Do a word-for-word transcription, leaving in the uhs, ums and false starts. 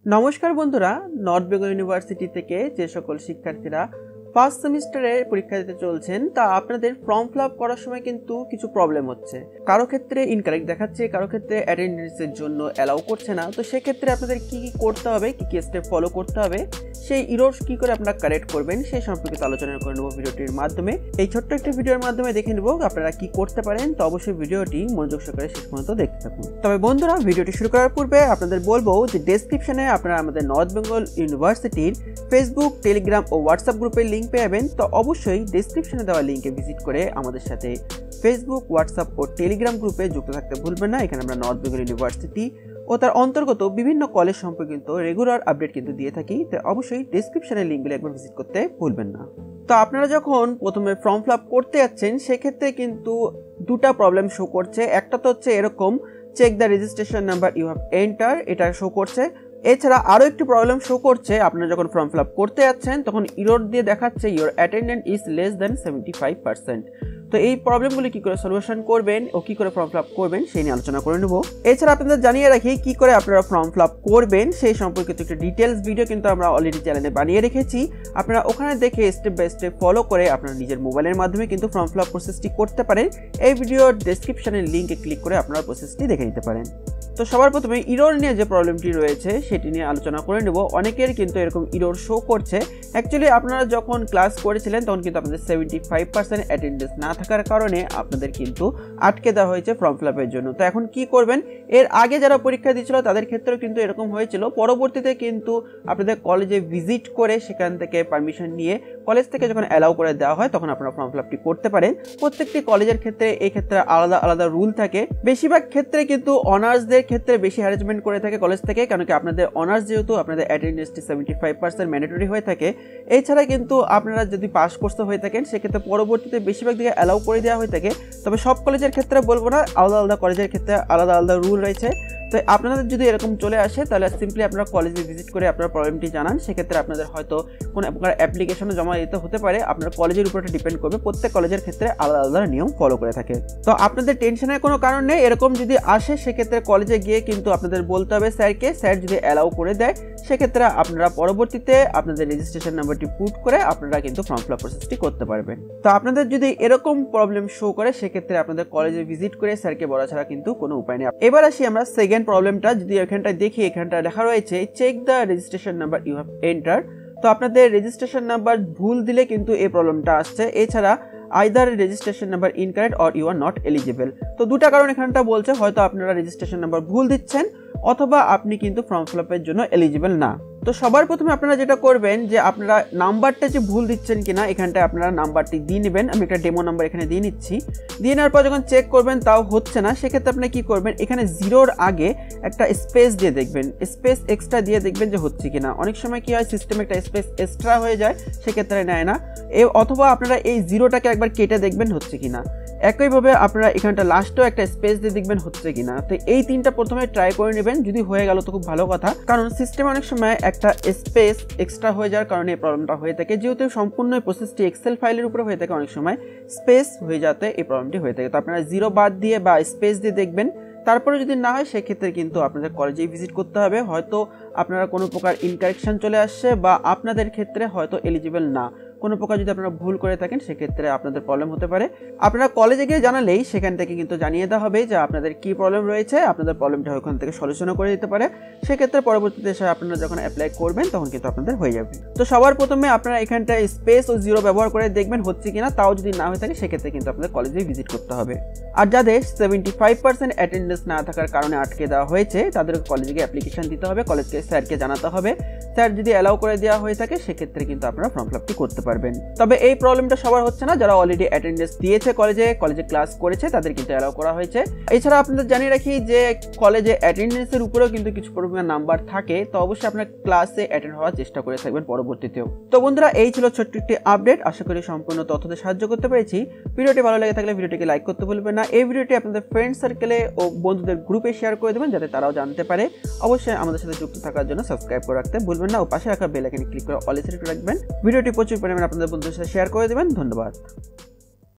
नमस्कार बंधुरा north Bengal university থেকে যে সকল শিক্ষার্থীরা ফার্স্ট সেমিস্টারে পরীক্ষা দিতে চলছেন তা আপনাদের ফর্ম ফিলআপ করার সময় কিন্তু কিছু প্রবলেম হচ্ছে। কারো ক্ষেত্রে ইনকারেক্ট দেখাচ্ছে, কারো ক্ষেত্রে অ্যাটেন্ডেন্সের জন্য অ্যালাউ করছে না। তো সেই ক্ষেত্রে আপনাদের কি কি করতে হবে, কি কি স্টেপ ফলো করতে হবে, সেই ইরর্স কি করে আপনারা কারেক্ট করবেন সেই সম্পর্কিত আলোচনা করে নেব ভিডিওটির মাধ্যমে। এই ছোট্ট একটা ভিডিওর মাধ্যমে দেখে নেব আপনারা কি করতে পারেন। তো অবশ্যই ভিডিওটি মনোযোগ সহকারে শেষ পর্যন্ত দেখতে থাকুন। তবে বন্ধুরা ভিডিওটি শুরু করার পূর্বে আপনাদের বলবো যে ডেসক্রিপশনে আপনারা আমাদের নর্থ বেঙ্গল ইউনিভার্সিটির ফেসবুক, টেলিগ্রাম ও হোয়াটসঅ্যাপ গ্রুপের লিঙ্ক পেয়ে তো অবশ্যই ডেসক্রিপশনে দেওয়া লিঙ্কে ভিজিট করে আমাদের সাথে ফেসবুক, হোয়াটসঅ্যাপ ও টেলিগ্রাম গ্রুপে যুক্ত থাকতে ভুলবেন না। এখানে আমরা নর্থ বেঙ্গল ইউনিভার্সিটি ও তার অন্তর্গত বিভিন্ন কলেজ সম্পর্কিত রেগুলার আপডেট কিন্তু দিয়ে থাকি। তো অবশ্যই ডেসক্রিপশনের লিঙ্কগুলো একবার ভিজিট করতে ভুলবেন না। তো আপনারা যখন প্রথমে ফর্ম ফিল আপ করতে যাচ্ছেন সেক্ষেত্রে কিন্তু দুটা প্রবলেম শো করছে। একটা তো হচ্ছে এরকম check the registration number you have entered, এটা শো করছে। এছাড়া আরও একটি প্রবলেম শো করছে, আপনারা যখন ফর্ম ফিল আপ করতে যাচ্ছেন তখন ইরর দিয়ে দেখাচ্ছে your attendance is less than seventy five percent. তো এই প্রবলেমগুলি কী করে সলিউশন করবেন ও কী করে ফর্ম ফিল আপ করবেন সেই নিয়ে আলোচনা করে নেব। এছাড়া আপনাদের জানিয়ে রাখি কী করে আপনারা ফর্ম ফিল আপ করবেন সেই সম্পর্কিত একটি ডিটেলস ভিডিও কিন্তু আমরা অলরেডি চ্যানেলে বানিয়ে রেখেছি। আপনারা ওখানে দেখে স্টেপ বাই স্টেপ ফলো করে আপনারা নিজের মোবাইলের মাধ্যমে কিন্তু ফর্ম ফিল আপ প্রসেসটি করতে পারেন। এই ভিডিওর ডেসক্রিপশনের লিঙ্কে ক্লিক করে আপনারা প্রসেসটি দেখে নিতে পারেন। তো সবার প্রথমে ইরর নিয়ে যে প্রবলেমটি রয়েছে সেটি নিয়ে আলোচনা করে নেব। অনেকের কিন্তু এরকম ইরর শো করছে। অ্যাকচুয়ালি আপনারা যখন ক্লাস করেছিলেন তখন কিন্তু আপনাদের সেভেন্টি ফাইভ পার্সেন্ট অ্যাটেন্ডেন্স না থাকার কারণে আপনাদের কিন্তু আটকে দেওয়া হয়েছে ফর্ম ফিল আপের জন্য। তো এখন কি করবেন, এর আগে যারা পরীক্ষা দিয়েছিল তাদের ক্ষেত্রেও কিন্তু এরকম হয়েছিল। পরবর্তীতে কিন্তু আপনাদের কলেজে ভিজিট করে সেখান থেকে পারমিশন নিয়ে কলেজ থেকে যখন অ্যালাউ করে দেওয়া হয় তখন আপনারা ফর্ম ফিল আপটি করতে পারেন। প্রত্যেকটি কলেজের ক্ষেত্রে এই ক্ষেত্রে আলাদা আলাদা রুল থাকে। বেশিরভাগ ক্ষেত্রে কিন্তু অনার্সদের ক্ষেত্রে বেশি হ্যারাসমেন্ট করে থাকে কলেজ থেকে, কারণ কি আপনাদের অনার্স যেহেতু আপনাদের অ্যাটেন্ডেন্সটি সেভেন্টি ফাইভ পার্সেন্ট ম্যান্ডেটরি হয়ে থাকে। এছাড়া কিন্তু আপনারা যদি পাস কোর্সে হয়ে থাকেন সেক্ষেত্রে পরবর্তীতে বেশিরভাগ দিকে অ্যালাউ করে দেওয়া হয়ে থাকে। তবে সব কলেজের ক্ষেত্রে বলবো না, আলাদা আলাদা কলেজের ক্ষেত্রে আলাদা আলাদা রুল রয়েছে। তো আপনাদের যদি এরকম চলে আসে তাহলে সিম্পলি আপনারা কলেজে ভিজিট করে আপনার প্রবলেমটি জানান। সেক্ষেত্রে আপনাদের হয়তো কোনো প্রকার অ্যাপ্লিকেশনও জমা দিতে হতে পারে। আপনার কলেজের উপরে ডিপেন্ড করবে, প্রত্যেক কলেজের ক্ষেত্রে আলাদা আলাদা নিয়ম ফলো করে থাকে। তো আপনাদের টেনশনের কোনো কারণ নেই। এরকম যদি আসে সেক্ষেত্রে কলেজে গিয়ে কিন্তু আপনাদের বলতে হবে স্যারকে, স্যার যদি অ্যালাউ করে দেয় সেক্ষেত্রে আপনারা পরবর্তীতে আপনাদের রেজিস্ট্রেশন নাম্বারটি পুট করে আপনারা কিন্তু ফর্ম ফিল আপ প্রসেসটি করতে পারবেন। তো আপনাদের যদি এরকম প্রবলেম শো করে সেক্ষেত্রে আপনাদের কলেজে ভিজিট করে স্যারকে বলা ছাড়া কিন্তু কোনো উপায় নেই। এবার আসি আমরা সেকেন্ড প্রবলেমটা। যদি এখানটায় দেখি, এখানটা লেখা রয়েছে check the registration number you have entered. তো আপনাদের রেজিস্ট্রেশন নাম্বার ভুল দিলে কিন্তু এই প্রবলেমটা আসছে। এছাড়া either registration number incorrect or you are not eligible. তো দুটা কারণ এখানটা বলছে, হয়তো আপনারা রেজিস্ট্রেশন নাম্বার ভুল দিচ্ছেন অথবা আপনি কিন্তু ফর্ম ফিল আপের জন্য এলিজিবল না। তো সবার প্রথমে আপনারা যেটা করবেন যে আপনারা নাম্বারটা যে ভুল দিচ্ছেন কিনা এখানটায় আপনারা নাম্বারটি দিয়ে নেবেন। আমি একটা ডেমো নাম্বার এখানে দিয়ে নিচ্ছি। দিয়ে নেওয়ার পর যখন চেক করবেন তাও হচ্ছে না, সেক্ষেত্রে আপনি কি করবেন, এখানে জিরোর আগে একটা স্পেস দিয়ে দেখবেন, স্পেস এক্সট্রা দিয়ে দেখবেন যে হচ্ছে কিনা। অনেক সময় কি হয় সিস্টেমে একটা স্পেস এক্সট্রা হয়ে যায়, সেক্ষেত্রে নেয় না। এ অথবা আপনারা এই জিরোটাকে একবার কেটে দেখবেন হচ্ছে কিনা। একইভাবে আপনারা এখানটা লাস্টেও একটা স্পেস দিয়ে দেখবেন হচ্ছে কিনা। তো এই তিনটা প্রথমে ট্রাই করে নেবেন। যদি হয়ে গেল তো খুব ভালো কথা, কারণ সিস্টেমে অনেক সময় একটা স্পেস এক্সট্রা হয়ে যাওয়ার কারণে এই প্রবলেমটা হয়ে থাকে। যেহেতু সম্পূর্ণ প্রসেসটি এক্সেল ফাইলের উপরে হয়ে থাকে, অনেক সময় স্পেস হয়ে যাতে এই প্রবলেমটি হয়ে থাকে। তো আপনারা জিরো বাদ দিয়ে বা স্পেস দিয়ে দেখবেন। তারপরে যদি না হয় সেক্ষেত্রে কিন্তু আপনাদের কলেজেই ভিজিট করতে হবে। হয়তো আপনারা কোনো প্রকার ইনকারেকশন চলে আসছে বা আপনাদের ক্ষেত্রে হয়তো এলিজিবল না। কোনো প্রকার যদি আপনারা ভুল করে থাকেন সেক্ষেত্রে আপনাদের প্রবলেম হতে পারে। আপনারা কলেজে গিয়ে জানালেই সেখান থেকে কিন্তু জানিয়ে দেওয়া হবে যে আপনাদের কী প্রবলেম রয়েছে, আপনাদের প্রবলেমটা ওখান থেকে সলিউশনও করে দিতে পারে। সেক্ষেত্রে পরবর্তীতে এসে আপনারা যখন অ্যাপ্লাই করবেন তখন কিন্তু আপনাদের হয়ে যাবে। তো সবার প্রথমে আপনারা এখানটায় স্পেস ও জিরো ব্যবহার করে দেখবেন হচ্ছে কিনা। তাও যদি না হয়ে থাকে সেক্ষেত্রে কিন্তু আপনাদের কলেজেই ভিজিট করতে হবে। আর যাদের সেভেন্টি ফাইভ পার্সেন্ট অ্যাটেন্ডেন্স না থাকার কারণে আটকে দেওয়া হয়েছে তাদের কলেজে গিয়ে অ্যাপ্লিকেশন দিতে হবে, কলেজকে স্যারকে জানাতে হবে। স্যার যদি অ্যালাউ করে দেওয়া হয়ে থাকে সেক্ষেত্রে কিন্তু আপনারা ফর্ম ফিল আপটি করতে পারবেন। তবে এই প্রবলেমটা সবার হচ্ছে না। যারা অলরেডি অ্যাটেন্ডেন্স দিয়েছে কলেজে, কলেজে ক্লাস করেছে তাদের কিন্তু অ্যালাউ করা হয়েছে। এছাড়া আপনাদের জানিয়ে রাখি যে কলেজে অ্যাটেন্ডেন্সের উপরেও কিন্তু কিছু পরিমাণ নাম্বার থাকে। তো অবশ্যই আপনার ক্লাসে অ্যাটেন্ড হওয়ার চেষ্টা করে থাকবেন পরবর্তীতেও। তো বন্ধুরা এই ছিল ছোট্ট একটি আপডেট। আশা করি সম্পূর্ণ তথ্যতে সাহায্য করতে পেরেছি। ভিডিওটি ভালো লেগে থাকলে ভিডিওটিকে লাইক করতে ভুলবেন না। এই ভিডিওটি আপনাদের ফ্রেন্ড সার্কেলে ও বন্ধুদের গ্রুপে শেয়ার করে দেবেন যাতে তারাও জানতে পারে। অবশ্যই আমাদের সাথে যুক্ত থাকার জন্য সাবস্ক্রাইব করে রাখতে ভুলবেন না ও পাশে রাখা বেল আইকনে ক্লিক করে অল সিলেক্ট রাখবেন। ভিডিওটি প্রচুর পরিমাণে আপনাদের বন্ধুদের সাথে শেয়ার করে দেবেন। ধন্যবাদ।